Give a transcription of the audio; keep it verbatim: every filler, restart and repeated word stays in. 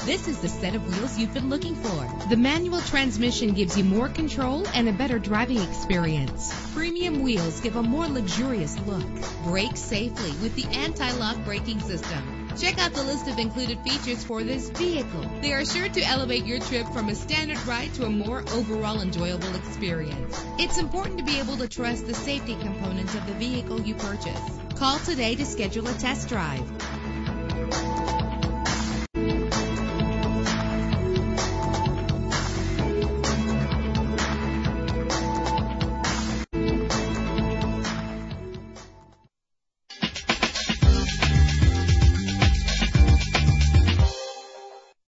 This is the set of wheels you've been looking for. The manual transmission gives you more control and a better driving experience. Premium wheels give a more luxurious look. Brake safely with the anti-lock braking system. Check out the list of included features for this vehicle. They are sure to elevate your trip from a standard ride to a more overall enjoyable experience. It's important to be able to trust the safety components of the vehicle you purchase. Call today to schedule a test drive.